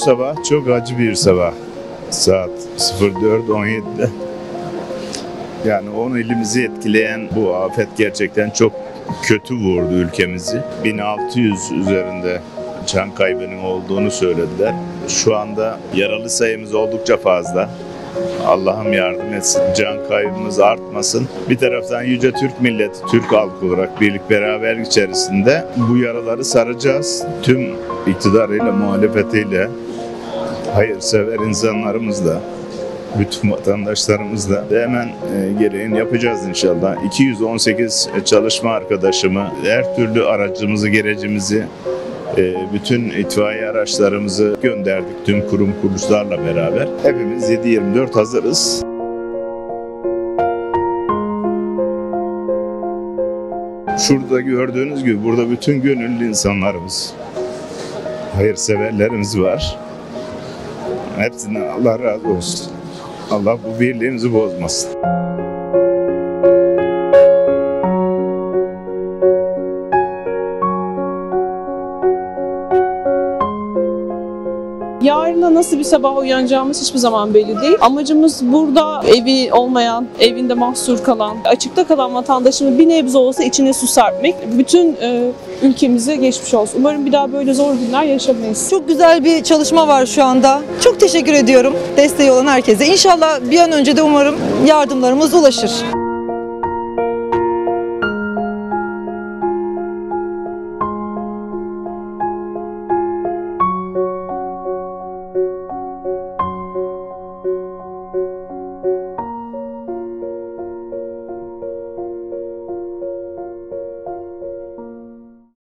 sabah çok acı bir sabah. Saat 04.17'de. Yani 10 ilimizi etkileyen bu afet gerçekten çok kötü vurdu ülkemizi. 1600 üzerinde can kaybının olduğunu söylediler. Şu anda yaralı sayımız oldukça fazla. Allah'ım yardım etsin, can kaybımız artmasın. Bir taraftan yüce Türk milleti, Türk halkı olarak birlik beraberlik içerisinde bu yaraları saracağız. Tüm iktidarıyla, muhalefetiyle, hayırsever insanlarımızla, bütün vatandaşlarımızla hemen gereğini yapacağız inşallah. 218 çalışma arkadaşımı, her türlü aracımızı, gerecimizi, bütün itfaiye araçlarımızı gönderdik tüm kurum kuruluşlarla beraber. Hepimiz 7/24 hazırız. Şurada gördüğünüz gibi burada bütün gönüllü insanlarımız, hayırseverlerimiz var. Hepsinden Allah razı olsun. Allah bu birliğimizi bozmasın. Yarına nasıl bir sabah uyanacağımız hiçbir zaman belli değil. Amacımız burada evi olmayan, evinde mahsur kalan, açıkta kalan vatandaşımın bir nebze olsa içine su serpmek. Bütün ülkemize geçmiş olsun. Umarım bir daha böyle zor günler yaşamayız. Çok güzel bir çalışma var şu anda. Çok teşekkür ediyorum desteği olan herkese. İnşallah bir an önce de umarım yardımlarımız ulaşır.